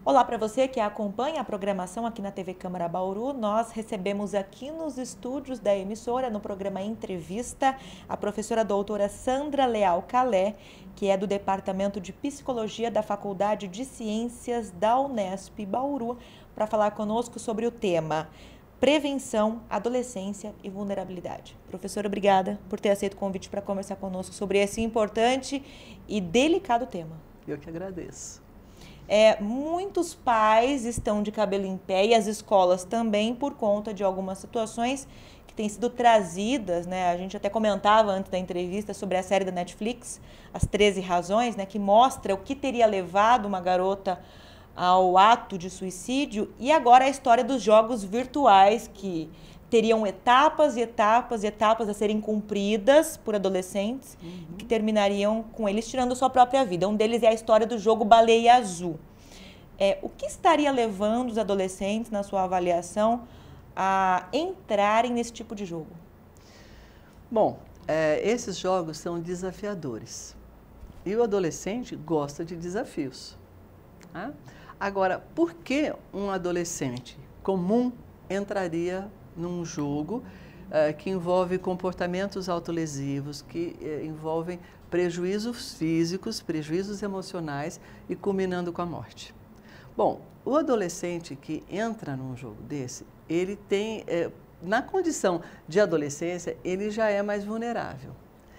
Olá para você que acompanha a programação aqui na TV Câmara Bauru. Nós recebemos aqui nos estúdios da emissora, no programa Entrevista, a professora doutora Sandra Leal Calé, que é do Departamento de Psicologia da Faculdade de Ciências da Unesp Bauru, para falar conosco sobre o tema Prevenção, Adolescência e Vulnerabilidade. Professora, obrigada por ter aceito o convite para conversar conosco sobre esse importante e delicado tema. Eu que agradeço. Muitos pais estão de cabelo em pé e as escolas também por conta de algumas situações que têm sido trazidas, né? A gente até comentava antes da entrevista sobre a série da Netflix, As 13 Razões, né? Que mostra o que teria levado uma garota ao ato de suicídio, e agora a história dos jogos virtuais que teriam etapas e etapas e etapas a serem cumpridas por adolescentes, que terminariam com eles tirando sua própria vida. Um deles é a história do jogo Baleia Azul. O que estaria levando os adolescentes, na sua avaliação, a entrarem nesse tipo de jogo? Bom, esses jogos são desafiadores. E o adolescente gosta de desafios. Né? Agora, por que um adolescente comum entraria num jogo que envolve comportamentos autolesivos, que envolvem prejuízos físicos, prejuízos emocionais e culminando com a morte? Bom, o adolescente que entra num jogo desse, ele tem, na condição de adolescência, ele já é mais vulnerável.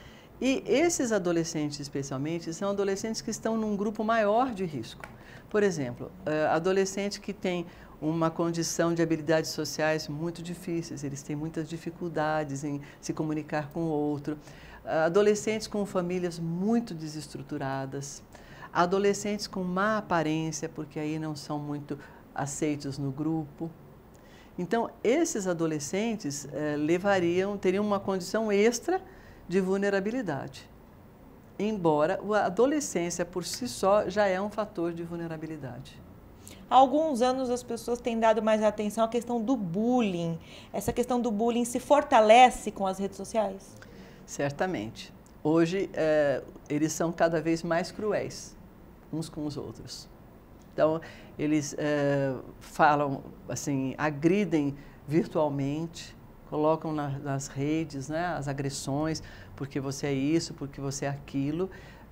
E esses adolescentes, especialmente, são adolescentes que estão num grupo maior de risco. Por exemplo, adolescente que tem uma condição de habilidades sociais muito difíceis, eles têm muitas dificuldades em se comunicar com o outro. Adolescentes com famílias muito desestruturadas, adolescentes com má aparência, porque aí não são muito aceitos no grupo. Então, esses adolescentes teriam uma condição extra de vulnerabilidade, embora a adolescência por si só já é um fator de vulnerabilidade. Há alguns anos as pessoas têm dado mais atenção à questão do bullying. Essa questão do bullying se fortalece com as redes sociais? Certamente. Hoje, eles são cada vez mais cruéis uns com os outros. Então, eles falam, assim, agridem virtualmente, colocam nas redes, né, as agressões, porque você é isso, porque você é aquilo,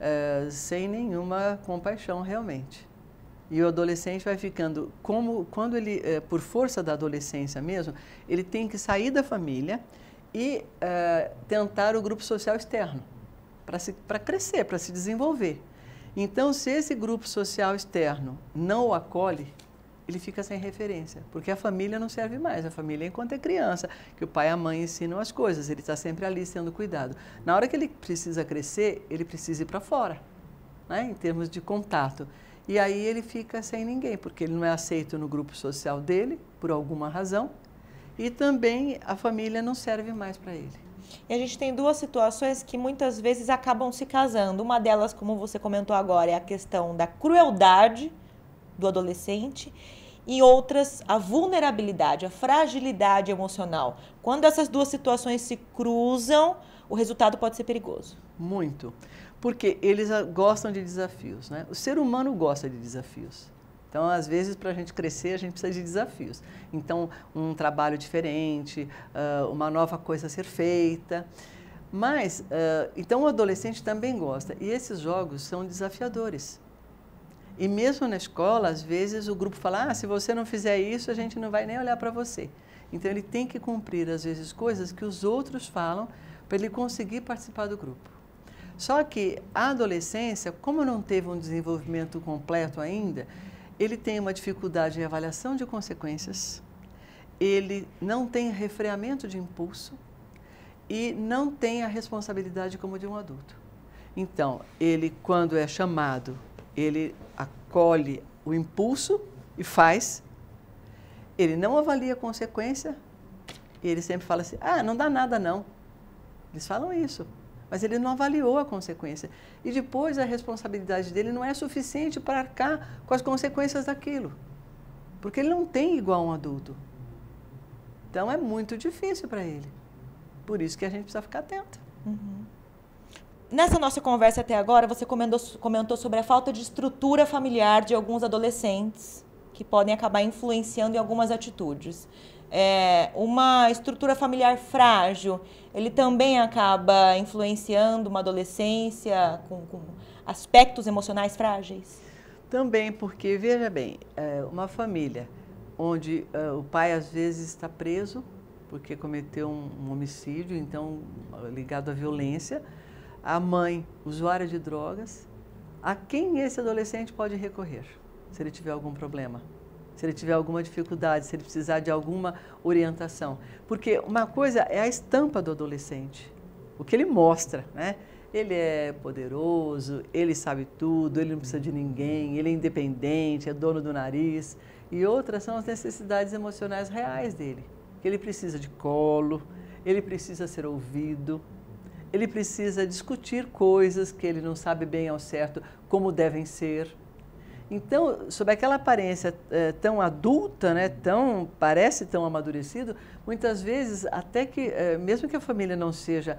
sem nenhuma compaixão realmente. E o adolescente vai ficando, quando ele, por força da adolescência mesmo, ele tem que sair da família e tentar o grupo social externo, para crescer, para se desenvolver. Então, se esse grupo social externo não o acolhe, ele fica sem referência, porque a família não serve mais, a família é enquanto é criança, que o pai e a mãe ensinam as coisas, ele está sempre ali sendo cuidado. Na hora que ele precisa crescer, ele precisa ir para fora, né, em termos de contato. E aí ele fica sem ninguém, porque ele não é aceito no grupo social dele, por alguma razão, e também a família não serve mais para ele. E a gente tem duas situações que muitas vezes acabam se casando. Uma delas, como você comentou agora, é a questão da crueldade do adolescente, e outras, a vulnerabilidade, a fragilidade emocional. Quando essas duas situações se cruzam, o resultado pode ser perigoso. Muito, porque eles gostam de desafios, né? O ser humano gosta de desafios. Então, às vezes, para a gente crescer, a gente precisa de desafios. Então, um trabalho diferente, uma nova coisa a ser feita. Mas, então, o adolescente também gosta. E esses jogos são desafiadores. E mesmo na escola, às vezes, o grupo fala, se você não fizer isso, a gente não vai nem olhar para você. Então, ele tem que cumprir, às vezes, coisas que os outros falam para ele conseguir participar do grupo. Só que a adolescência, como não teve um desenvolvimento completo ainda, ele tem uma dificuldade em avaliação de consequências, ele não tem refreamento de impulso e não tem a responsabilidade como de um adulto. Então, ele, quando é chamado, ele acolhe o impulso e faz, ele não avalia a consequência, e ele sempre fala assim, não dá nada não. Eles falam isso, mas ele não avaliou a consequência. E depois a responsabilidade dele não é suficiente para arcar com as consequências daquilo, porque ele não tem igual um adulto. Então é muito difícil para ele. Por isso que a gente precisa ficar atento. Nessa nossa conversa até agora, você comentou sobre a falta de estrutura familiar de alguns adolescentes que podem acabar influenciando em algumas atitudes. Uma estrutura familiar frágil, ele também acaba influenciando uma adolescência com aspectos emocionais frágeis? Também, porque, veja bem, uma família onde o pai às vezes está preso porque cometeu um homicídio, então ligado à violência, a mãe usuária de drogas, a quem esse adolescente pode recorrer se ele tiver algum problema? Se ele tiver alguma dificuldade, se ele precisar de alguma orientação. Porque uma coisa é a estampa do adolescente, o que ele mostra, né? Ele é poderoso, ele sabe tudo, ele não precisa de ninguém, ele é independente, é dono do nariz. E outras são as necessidades emocionais reais dele. Que ele precisa de colo, ele precisa ser ouvido, ele precisa discutir coisas que ele não sabe bem ao certo como devem ser. Então, sob aquela aparência tão adulta, né, parece tão amadurecido, muitas vezes, até que, mesmo que a família não seja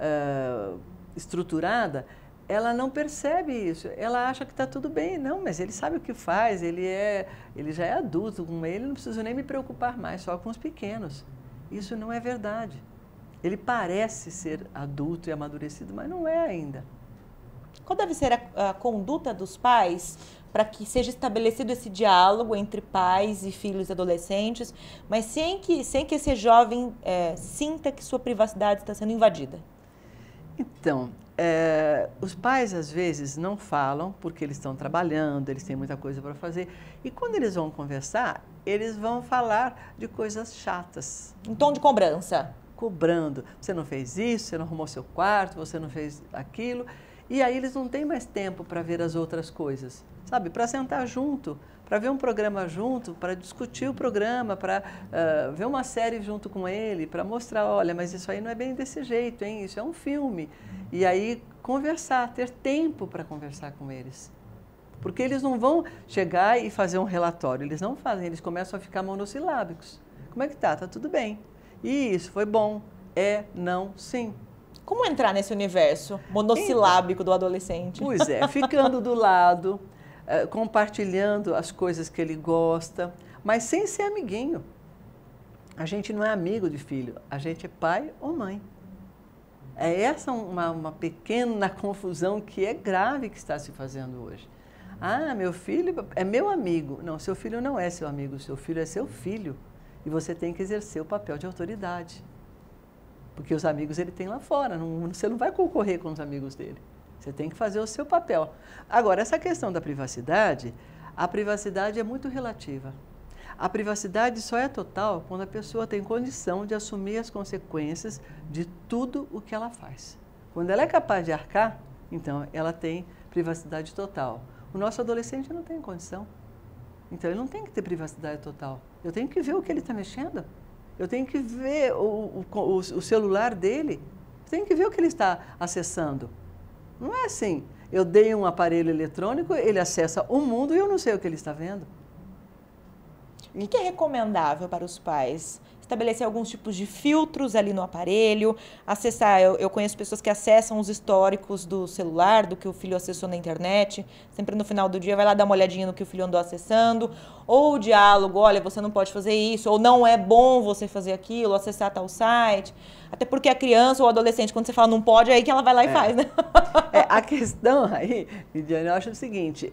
estruturada, ela não percebe isso. Ela acha que está tudo bem. Não, mas ele sabe o que faz, ele já é adulto, com ele não preciso nem me preocupar mais, só com os pequenos. Isso não é verdade. Ele parece ser adulto e amadurecido, mas não é ainda. Qual deve ser a conduta dos pais para que seja estabelecido esse diálogo entre pais e filhos e adolescentes, mas sem que esse jovem sinta que sua privacidade está sendo invadida? Então, os pais às vezes não falam porque eles estão trabalhando, eles têm muita coisa para fazer, e quando eles vão conversar, eles vão falar de coisas chatas. Em tom de cobrança. Cobrando. Você não fez isso, você não arrumou seu quarto, você não fez aquilo. E aí eles não têm mais tempo para ver as outras coisas, sabe? Para sentar junto, para ver um programa junto, para discutir o programa, para ver uma série junto com ele, para mostrar, olha, mas isso aí não é bem desse jeito, hein? Isso é um filme. E aí conversar, ter tempo para conversar com eles. Porque eles não vão chegar e fazer um relatório, eles não fazem, eles começam a ficar monossilábicos. Como é que tá? Tá tudo bem. Isso, foi bom. Não, sim. Como entrar nesse universo monossilábico do adolescente? Pois é, ficando do lado, compartilhando as coisas que ele gosta, mas sem ser amiguinho. A gente não é amigo de filho, a gente é pai ou mãe. É essa uma pequena confusão que é grave que está se fazendo hoje. Ah, meu filho é meu amigo. Não, seu filho não é seu amigo, seu filho é seu filho. E você tem que exercer o papel de autoridade. Porque os amigos ele tem lá fora, você não vai concorrer com os amigos dele. Você tem que fazer o seu papel. Agora, essa questão da privacidade, a privacidade é muito relativa. A privacidade só é total quando a pessoa tem condição de assumir as consequências de tudo o que ela faz. Quando ela é capaz de arcar, então ela tem privacidade total. O nosso adolescente não tem condição. Então ele não tem que ter privacidade total. Eu tenho que ver o que ele está mexendo. Eu tenho que ver o celular dele, eu tenho que ver o que ele está acessando. Não é assim, eu dei um aparelho eletrônico, ele acessa o mundo e eu não sei o que ele está vendo. O que é recomendável para os pais? Estabelecer alguns tipos de filtros ali no aparelho, acessar, eu conheço pessoas que acessam os históricos do celular, do que o filho acessou na internet, sempre no final do dia vai lá dar uma olhadinha no que o filho andou acessando, ou o diálogo, olha, você não pode fazer isso, ou não é bom você fazer aquilo, acessar tal site, até porque a criança ou o adolescente, quando você fala não pode, é aí que ela vai lá e faz, né? A questão aí, Lidiane, eu acho o seguinte,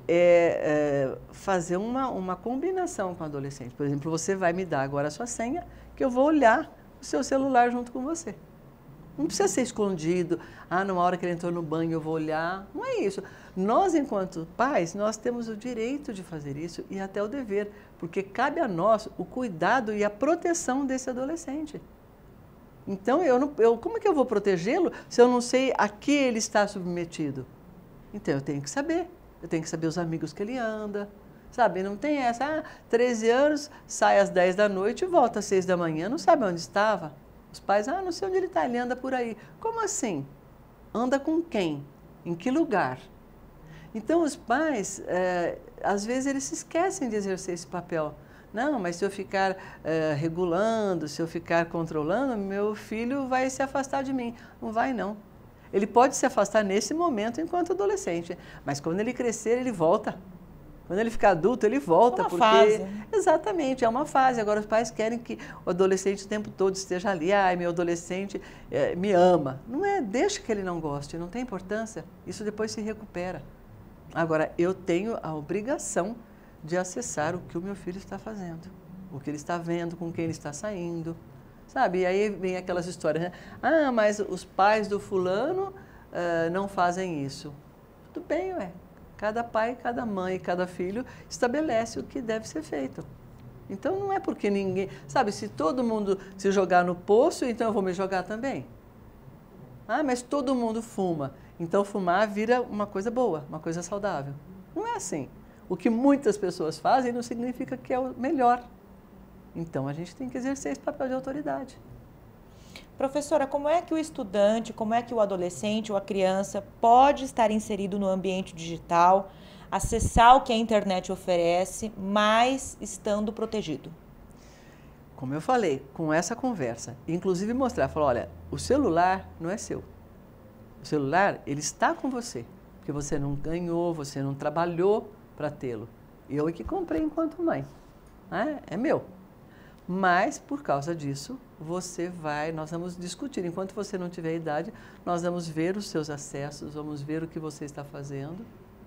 fazer uma combinação com o adolescente. Por exemplo, você vai me dar agora a sua senha, que eu vou olhar o seu celular junto com você. Não precisa ser escondido. Numa hora que ele entrou no banho eu vou olhar. Não é isso. Nós, enquanto pais, nós temos o direito de fazer isso e até o dever, porque cabe a nós o cuidado e a proteção desse adolescente. Então, como é que eu vou protegê-lo se eu não sei a que ele está submetido? Então, eu tenho que saber. Eu tenho que saber os amigos que ele anda. Sabe, não tem essa, 13 anos, sai às 10 da noite e volta às 6 da manhã, não sabe onde estava. Os pais, não sei onde ele está, ele anda por aí. Como assim? Anda com quem? Em que lugar? Então, os pais, às vezes, eles se esquecem de exercer esse papel. Não, mas se eu ficar regulando, se eu ficar controlando, meu filho vai se afastar de mim. Não vai, não. Ele pode se afastar nesse momento enquanto adolescente, mas quando ele crescer, ele volta. Quando ele ficar adulto, ele volta, É uma porque... fase. Exatamente, é uma fase. Agora, os pais querem que o adolescente o tempo todo esteja ali. Ai, meu adolescente me ama. Não é, deixa que ele não goste, não tem importância. Isso depois se recupera. Agora, eu tenho a obrigação de acessar o que o meu filho está fazendo, o que ele está vendo, com quem ele está saindo, sabe? E aí vem aquelas histórias, né? Ah, mas os pais do fulano não fazem isso. Tudo bem, ué. Cada pai, cada mãe, cada filho estabelece o que deve ser feito. Então, não é porque ninguém... Sabe, se todo mundo se jogar no poço, então eu vou me jogar também. Ah, mas todo mundo fuma. Então, fumar vira uma coisa boa, uma coisa saudável. Não é assim. O que muitas pessoas fazem não significa que é o melhor. Então, a gente tem que exercer esse papel de autoridade. Professora, como é que o estudante, como é que o adolescente ou a criança pode estar inserido no ambiente digital, acessar o que a internet oferece, mas estando protegido? Como eu falei, com essa conversa, inclusive mostrar, falar, olha, o celular não é seu. O celular, ele está com você, porque você não ganhou, você não trabalhou para tê-lo. Eu é que comprei enquanto mãe. É meu. Mas, por causa disso, nós vamos discutir. Enquanto você não tiver idade, nós vamos ver os seus acessos, vamos ver o que você está fazendo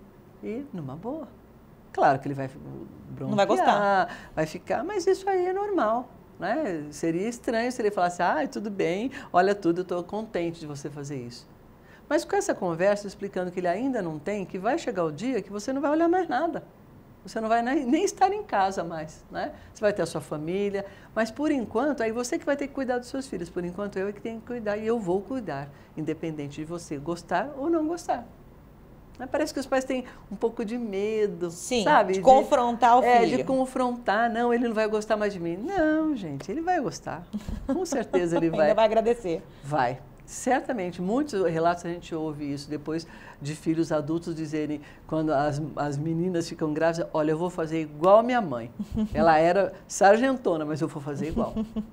e numa boa. Claro que ele vai bronquear, não vai gostar. Vai ficar, mas isso aí é normal. Né? Seria estranho se ele falasse, tudo bem, olha tudo, eu estou contente de você fazer isso. Mas com essa conversa explicando que ele ainda não tem, que vai chegar o dia que você não vai olhar mais nada. Você não vai nem estar em casa mais, né? Você vai ter a sua família, mas por enquanto, aí você que vai ter que cuidar dos seus filhos. Por enquanto, eu é que tenho que cuidar e eu vou cuidar, independente de você gostar ou não gostar. Parece que os pais têm um pouco de medo, sim, sabe? De confrontar o filho. De confrontar. Não, ele não vai gostar mais de mim. Não, gente, ele vai gostar. Com certeza ele vai. Ainda vai agradecer. Vai. Certamente, muitos relatos a gente ouve isso depois de filhos adultos dizerem, quando as meninas ficam grávidas, olha, eu vou fazer igual a minha mãe. Ela era sargentona, mas eu vou fazer igual.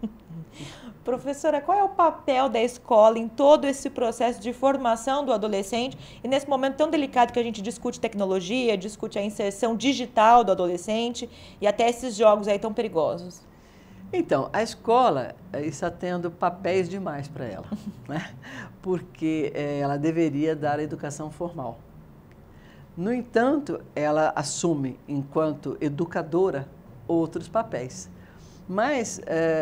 Professora, qual é o papel da escola em todo esse processo de formação do adolescente e nesse momento tão delicado que a gente discute tecnologia, discute a inserção digital do adolescente e até esses jogos aí tão perigosos? Então, a escola está tendo papéis demais para ela, né? Porque ela deveria dar a educação formal. No entanto, ela assume, enquanto educadora, outros papéis. Mas,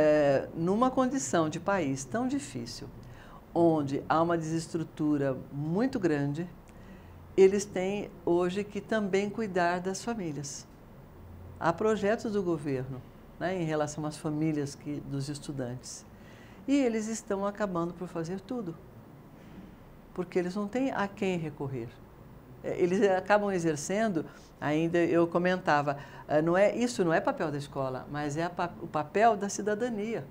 numa condição de país tão difícil, onde há uma desestrutura muito grande, eles têm hoje que também cuidar das famílias. Há projetos do governo, né, em relação às famílias dos estudantes. E eles estão acabando por fazer tudo, porque eles não têm a quem recorrer. Eles acabam exercendo, ainda eu comentava, isso não é papel da escola, mas é o papel da cidadania.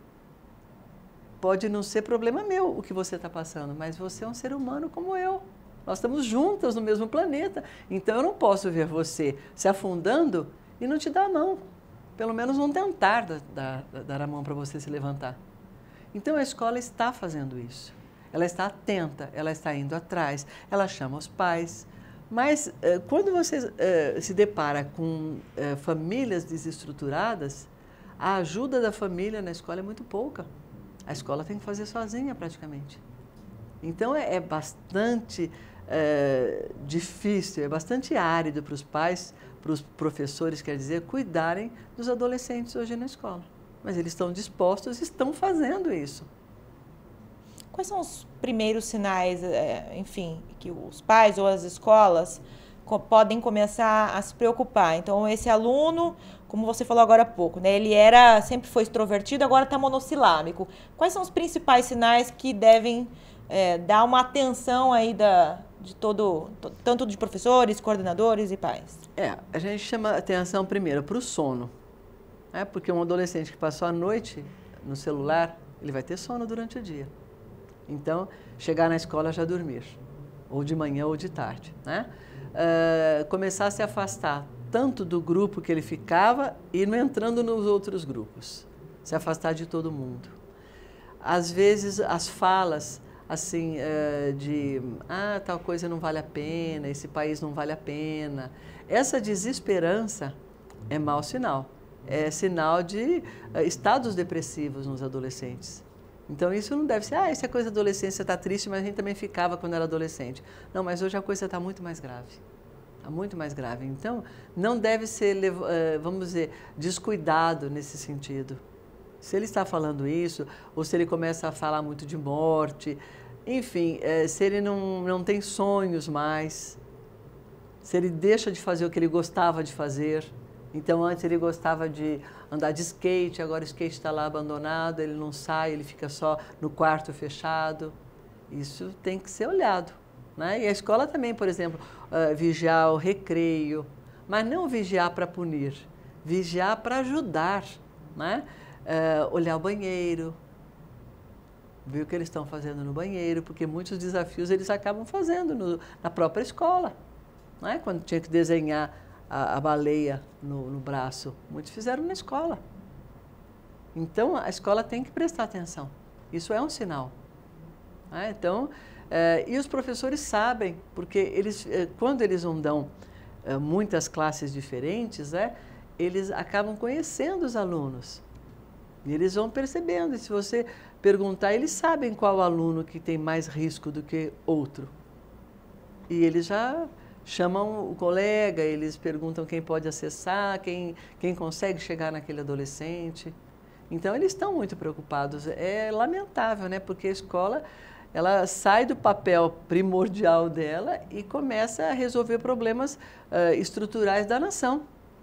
Pode não ser problema meu o que você está passando, mas você é um ser humano como eu. Nós estamos juntas no mesmo planeta, então eu não posso ver você se afundando e não te dar a mão. Pelo menos não tentar dar a mão para você se levantar. Então, a escola está fazendo isso. Ela está atenta, ela está indo atrás, ela chama os pais. Mas, quando você se depara com famílias desestruturadas, a ajuda da família na escola é muito pouca. A escola tem que fazer sozinha, praticamente. Então, é bastante difícil, é bastante árido para os pais, para os professores, quer dizer, cuidarem dos adolescentes hoje na escola. Mas eles estão dispostos, estão fazendo isso. Quais são os primeiros sinais, enfim, que os pais ou as escolas podem começar a se preocupar? Então, esse aluno, como você falou agora há pouco, né, ele sempre foi extrovertido, agora está monossilábico. Quais são os principais sinais que devem dar uma atenção aí tanto de professores, coordenadores e pais? A gente chama atenção primeiro para o sono, porque um adolescente que passou a noite no celular, ele vai ter sono durante o dia. Então, chegar na escola já dormir, ou de manhã ou de tarde, né? Começar a se afastar tanto do grupo que ele ficava e não entrando nos outros grupos, se afastar de todo mundo. Às vezes, as falas assim, tal coisa não vale a pena, esse país não vale a pena. Essa desesperança é mau sinal. É sinal de estados depressivos nos adolescentes. Então, isso não deve ser, isso é coisa da adolescência, está triste, mas a gente também ficava quando era adolescente. Não, mas hoje a coisa está muito mais grave. Está muito mais grave. Então, não deve ser, vamos dizer, descuidado nesse sentido. Se ele está falando isso, ou se ele começa a falar muito de morte, enfim, se ele não tem sonhos mais, se ele deixa de fazer o que ele gostava de fazer. Então, antes ele gostava de andar de skate, agora o skate está lá abandonado, ele não sai, ele fica só no quarto fechado. Isso tem que ser olhado, né? E a escola também, por exemplo, vigiar o recreio, mas não vigiar para punir, vigiar para ajudar, né? Olhar o banheiro, ver o que eles estão fazendo no banheiro, porque muitos desafios eles acabam fazendo na própria escola, né? Quando tinha que desenhar a baleia no braço, muitos fizeram na escola. Então, a escola tem que prestar atenção. Isso é um sinal. Né? Então, e os professores sabem, porque eles, quando eles não dão muitas classes diferentes, eles acabam conhecendo os alunos. E eles vão percebendo. E se você perguntar, eles sabem qual aluno que tem mais risco do que outro. E eles já chamam o colega, eles perguntam quem pode acessar, quem consegue chegar naquele adolescente. Então, eles estão muito preocupados. É lamentável, né? Porque a escola, ela sai do papel primordial dela e começa a resolver problemas estruturais da nação.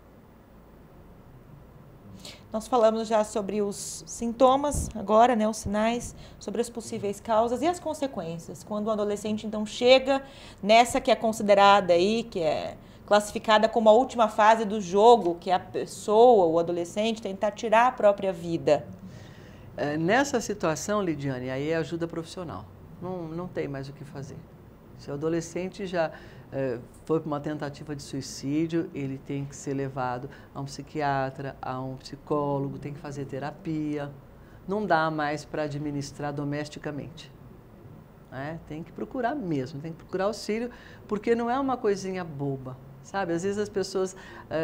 Nós falamos já sobre os sintomas agora, né, os sinais, sobre as possíveis causas e as consequências. Quando o adolescente, então, chega nessa que é considerada aí, que é classificada como a última fase do jogo, que é a pessoa, o adolescente, tentar tirar a própria vida. Nessa situação, Lidiane, aí é ajuda profissional. Não tem mais o que fazer. Se o adolescente já foi para uma tentativa de suicídio, ele tem que ser levado a um psiquiatra, a um psicólogo, tem que fazer terapia. Não dá mais para administrar domesticamente. Tem que procurar mesmo, tem que procurar auxílio, porque não é uma coisinha boba, sabe? Às vezes as pessoas,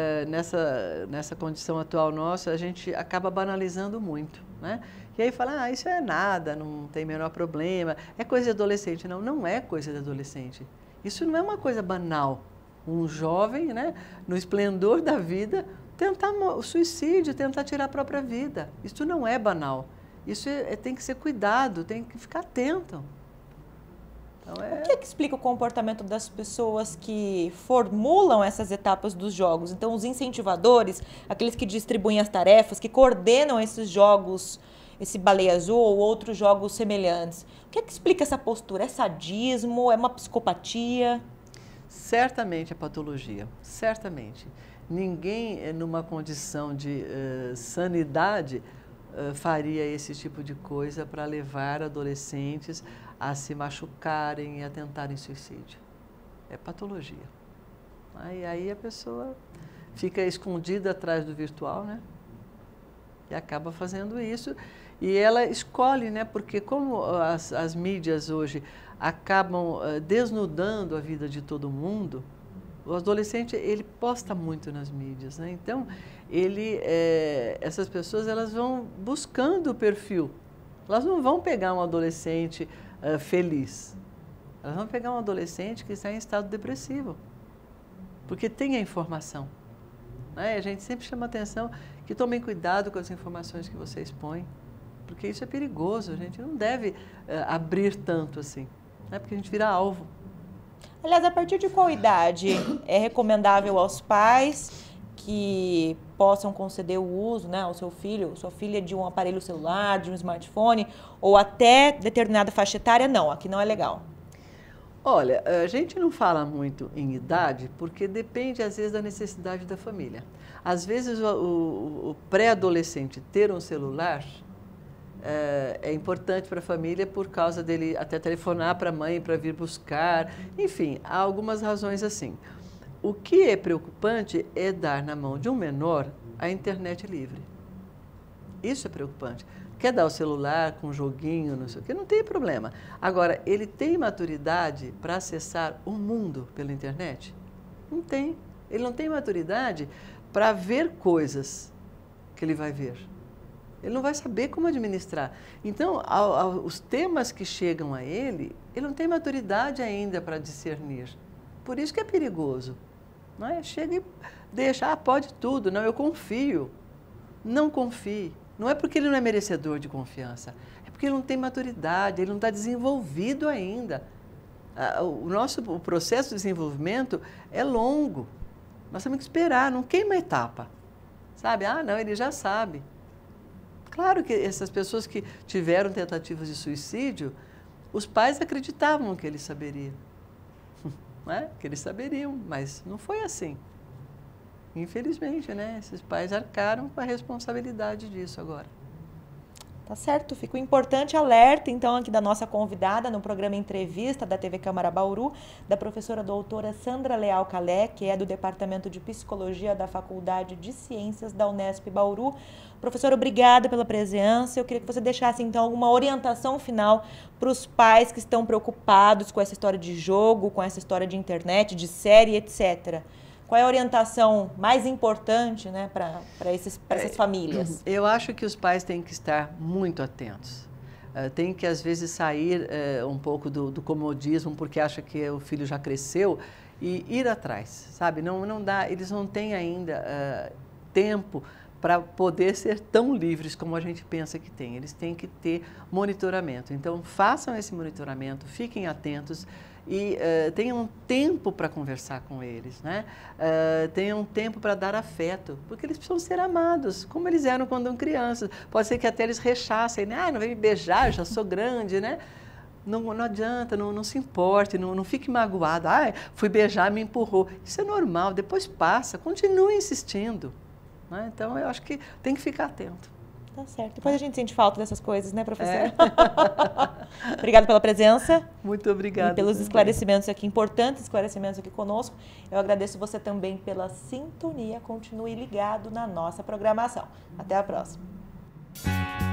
nessa condição atual nossa, a gente acaba banalizando muito, né? E aí fala, isso é nada, não tem o menor problema, é coisa de adolescente. Não, não é coisa de adolescente. Isso não é uma coisa banal. Um jovem, né, no esplendor da vida, tentar o suicídio, tentar tirar a própria vida. Isso não é banal. Isso tem que ser cuidado, tem que ficar atento. Então, O que explica o comportamento das pessoas que formulam essas etapas dos jogos? Então, os incentivadores, aqueles que distribuem as tarefas, que coordenam esses jogos, esse Baleia Azul ou outros jogos semelhantes. O que explica essa postura? É sadismo? É uma psicopatia? Certamente é patologia, certamente. Ninguém numa condição de sanidade faria esse tipo de coisa para levar adolescentes a se machucarem e a tentarem suicídio. É patologia. Aí a pessoa fica escondida atrás do virtual, né? E acaba fazendo isso. E ela escolhe, né? Porque como as mídias hoje acabam desnudando a vida de todo mundo, o adolescente, ele posta muito nas mídias, né? Então, essas pessoas, elas vão buscando o perfil. Elas não vão pegar um adolescente feliz. Elas vão pegar um adolescente que está em estado depressivo. Porque tem a informação. Né? A gente sempre chama atenção que tomem cuidado com as informações que você expõe. Porque isso é perigoso, a gente não deve abrir tanto assim, né? Porque a gente vira alvo. Aliás, a partir de qual idade é recomendável aos pais que possam conceder o uso, né, ao seu filho ou sua filha de um aparelho celular, de um smartphone, ou até determinada faixa etária? Não, aqui não é legal. Olha, a gente não fala muito em idade porque depende, às vezes, da necessidade da família. Às vezes, o pré-adolescente ter um celular é importante para a família por causa dele até telefonar para a mãe para vir buscar. Enfim, há algumas razões assim. O que é preocupante é dar na mão de um menor a internet livre. Isso é preocupante. Quer dar o celular com um joguinho, não sei o quê, não tem problema. Agora, ele tem maturidade para acessar o mundo pela internet? Não tem. Ele não tem maturidade para ver coisas que ele vai ver. Ele não vai saber como administrar. Então, os temas que chegam a ele, ele não tem maturidade ainda para discernir. Por isso que é perigoso. Não é? Chega e deixa, pode tudo, não, eu confio. Não confie. Não é porque ele não é merecedor de confiança, é porque ele não tem maturidade, ele não está desenvolvido ainda. O processo de desenvolvimento é longo. Nós temos que esperar, não queima a etapa. Sabe? Não, ele já sabe. Claro que essas pessoas que tiveram tentativas de suicídio, os pais acreditavam que eles saberiam. Não é? Que eles saberiam, mas não foi assim. Infelizmente, né? Esses pais arcaram com a responsabilidade disso agora. Tá certo, fica um importante alerta, então, aqui da nossa convidada no programa Entrevista da TV Câmara Bauru, da professora doutora Sandra Leal Calé, que é do Departamento de Psicologia da Faculdade de Ciências da Unesp Bauru. Professora, obrigada pela presença. Eu queria que você deixasse, então, alguma orientação final para os pais que estão preocupados com essa história de jogo, com essa história de internet, de série, etc. Qual é a orientação mais importante, né, para essas famílias? Eu acho que os pais têm que estar muito atentos. Tem que, às vezes, sair um pouco do comodismo, porque acha que o filho já cresceu, e ir atrás, sabe? Não dá, eles não têm ainda tempo para poder ser tão livres como a gente pensa que tem. Eles têm que ter monitoramento. Então, façam esse monitoramento, fiquem atentos, e tenham tempo para conversar com eles, né? Tenham tempo para dar afeto, porque eles precisam ser amados, como eles eram quando eram crianças. Pode ser que até eles rechassem, né? Não vem me beijar, eu já sou grande, né? Não adianta, não se importe, não fique magoado. Fui beijar, me empurrou. Isso é normal, depois passa, continue insistindo, né? Então, eu acho que tem que ficar atento. Tá certo. Depois a gente sente falta dessas coisas, né, professora? Obrigada pela presença. Muito obrigada. E pelos esclarecimentos aqui, importantes esclarecimentos aqui conosco. Eu agradeço você também pela sintonia. Continue ligado na nossa programação. Até a próxima.